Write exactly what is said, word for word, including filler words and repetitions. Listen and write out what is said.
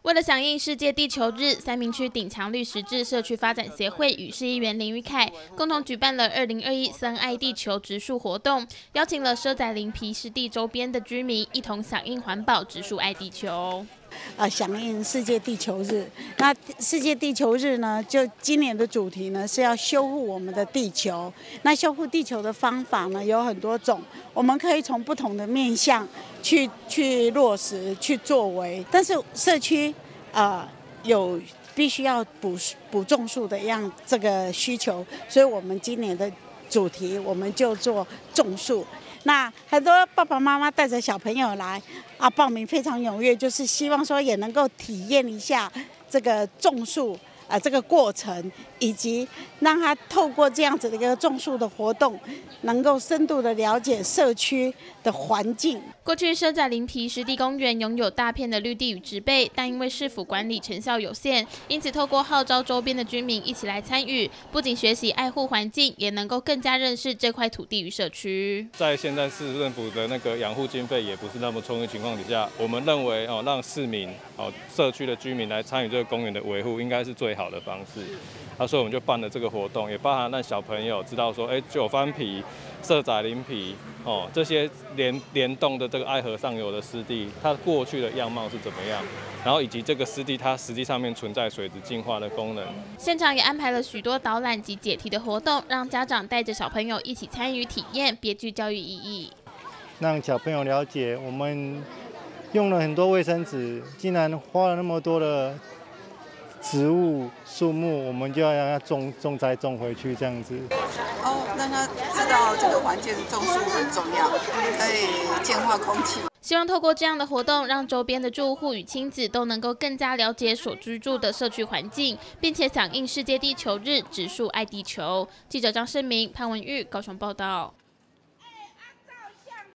为了响应世界地球日，三民区顶强绿石质社区发展协会与市议员林宇凯共同举办了二零二一森爱地球植树活动，邀请了社仔林皮湿地周边的居民一同响应环保植树爱地球。 呃，响应世界地球日。那世界地球日呢，就今年的主题呢是要修护我们的地球。那修护地球的方法呢有很多种，我们可以从不同的面向去去落实去作为。但是社区呃有必须要补补种树的样这个需求，所以我们今年的主题我们就做种树。那很多爸爸妈妈带着小朋友来啊，报名非常踊跃，就是希望说也能够体验一下这个种树啊这个过程，以及让他透过这样子的一个种树的活动，能够深度的了解社区的环境。 过去社仔林皮湿地公园拥有大片的绿地与植被，但因为市府管理成效有限，因此透过号召周边的居民一起来参与，不仅学习爱护环境，也能够更加认识这块土地与社区。 在现在市政府的那个养护经费也不是那么充裕的情况底下，我们认为哦，让市民哦社区的居民来参与这个公园的维护，应该是最好的方式。啊，所以我们就办了这个活动，也包含让小朋友知道说，哎，九番皮、社仔林皮哦这些联联动的这个爱河上游的湿地，它过去的样貌是怎么样，然后以及这个湿地它实际上面存在水质净化的功能。 现场也安排了许多导览及解题的活动，让家长带着小朋友一起参与体验，别具教育意义。 让小朋友了解，我们用了很多卫生纸，竟然花了那么多的植物树木，我们就要让它种种栽种回去，这样子。 哦，让他知道这个环境种树很重要，可以净化空气。 希望透过这样的活动，让周边的住户与亲子都能够更加了解所居住的社区环境，并且响应世界地球日植树爱地球。记者张胜明、潘文玉高雄报道。